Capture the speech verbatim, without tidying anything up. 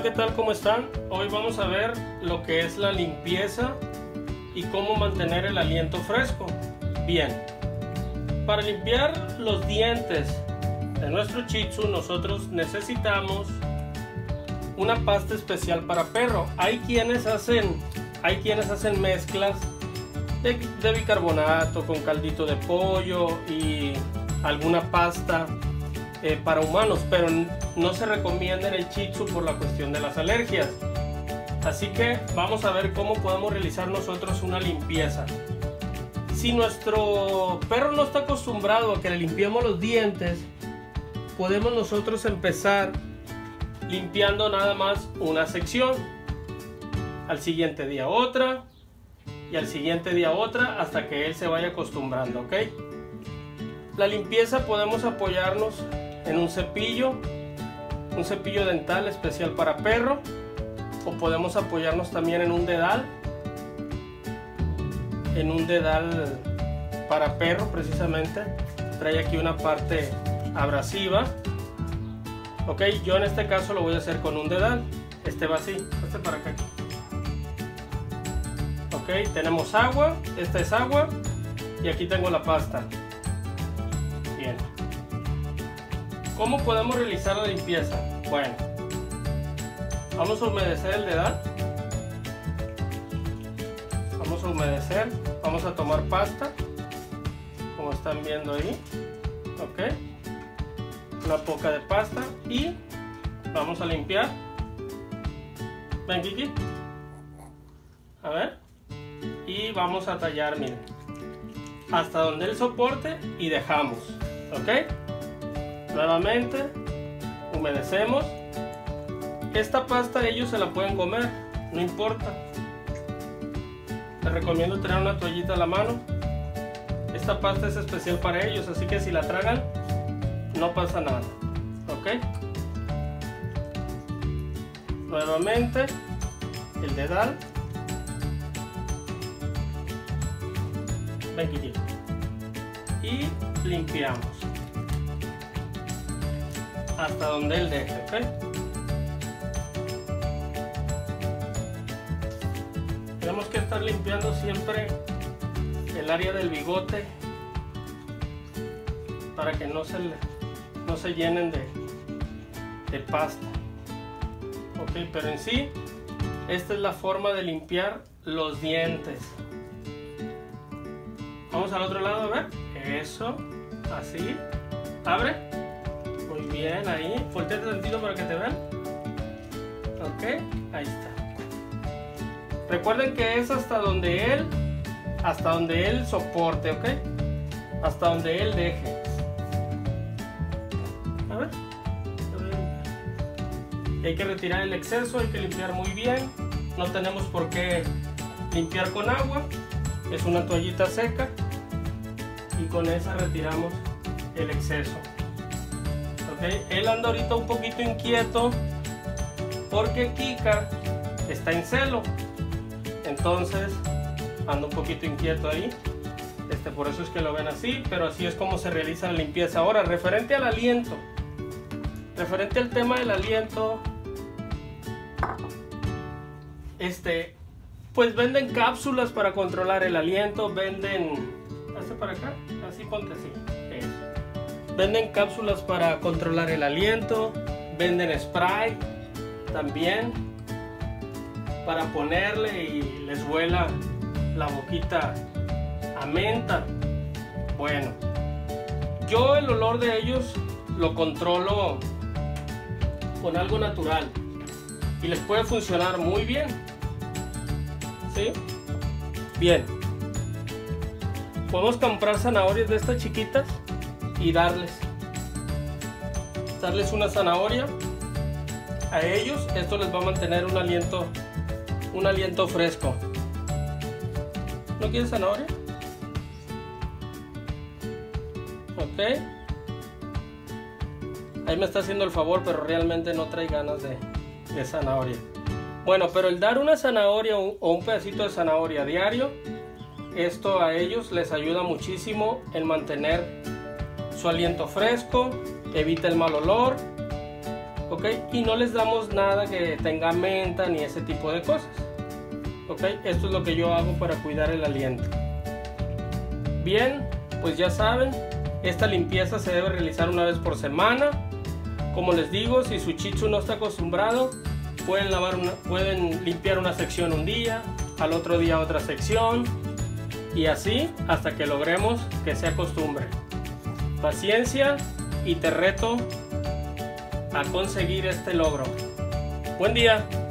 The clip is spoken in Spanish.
¿qué tal? ¿Cómo están? Hoy vamos a ver lo que es la limpieza y cómo mantener el aliento fresco. Bien, para limpiar los dientes de nuestro Shih Tzu nosotros necesitamos una pasta especial para perro. Hay quienes hacen, hay quienes hacen mezclas de, de bicarbonato con caldito de pollo y alguna pasta eh, para humanos, pero no se recomienda en el Shih Tzu por la cuestión de las alergias. Así que vamos a ver cómo podemos realizar nosotros una limpieza. Si nuestro perro no está acostumbrado a que le limpiemos los dientes, podemos nosotros empezar limpiando nada más una sección, al siguiente día otra y al siguiente día otra hasta que él se vaya acostumbrando, ¿ok? La limpieza podemos apoyarnos en un cepillo, un cepillo dental especial para perro, o podemos apoyarnos también en un dedal, en un dedal para perro precisamente. Trae aquí una parte abrasiva. Ok, yo en este caso lo voy a hacer con un dedal. Este va así, este para acá. Ok, tenemos agua, esta es agua y aquí tengo la pasta. Bien. ¿Cómo podemos realizar la limpieza? Bueno, vamos a humedecer el dedal. Vamos a humedecer, vamos a tomar pasta, como están viendo ahí. Ok. Una poca de pasta y vamos a limpiar. Ven, Kiki. A ver. Y vamos a tallar, miren, hasta donde él soporte y dejamos. Ok. Nuevamente humedecemos. Esta pasta ellos se la pueden comer, no importa. Les recomiendo tener una toallita a la mano. Esta pasta es especial para ellos, así que si la tragan no pasa nada. Ok. Nuevamente el dedal. Ven, Kiki. Y limpiamos hasta donde él deje. Ok. Tenemos que estar limpiando siempre el área del bigote para que no se, le, no se llenen de, de pasta. Ok, pero en sí, esta es la forma de limpiar los dientes. Vamos al otro lado, a ver. Eso, así. Abre. Muy bien, ahí. Volteate tantito para que te vean. Ok, ahí está. Recuerden que es hasta donde él, hasta donde él soporte, ¿ok? Hasta donde él deje. A ver. Y hay que retirar el exceso, hay que limpiar muy bien. No tenemos por qué limpiar con agua. Es una toallita seca y con esa retiramos el exceso. ¿Ok? Él anda ahorita un poquito inquieto porque Kika está en celo. Entonces ando un poquito inquieto ahí, este, por eso es que lo ven así, pero así es como se realiza la limpieza. Ahora, referente al aliento, referente al tema del aliento, este, pues venden cápsulas para controlar el aliento, venden, hazte para acá, así ponte así, eso. Venden cápsulas para controlar el aliento, venden spray también, para ponerle y les huela la boquita a menta. Bueno, yo el olor de ellos lo controlo con algo natural y les puede funcionar muy bien. ¿Sí? Bien. Podemos comprar zanahorias de estas chiquitas y darles. Darles una zanahoria a ellos. Esto les va a mantener un aliento un aliento fresco. ¿No quieres zanahoria? Ok. Ahí me está haciendo el favor, pero realmente no trae ganas de, de zanahoria. Bueno, pero el dar una zanahoria o un pedacito de zanahoria diario, esto a ellos les ayuda muchísimo en mantener su aliento fresco, evita el mal olor. ¿ok? Y no les damos nada que tenga menta ni ese tipo de cosas, ¿ok? Esto es lo que yo hago para cuidar el aliento. Bien, pues ya saben, esta limpieza se debe realizar una vez por semana. Como les digo, si su chichu no está acostumbrado, pueden, lavar una, pueden limpiar una sección un día, al otro día otra sección, y así hasta que logremos que se acostumbre. Paciencia, y te reto a conseguir este logro. Buen día.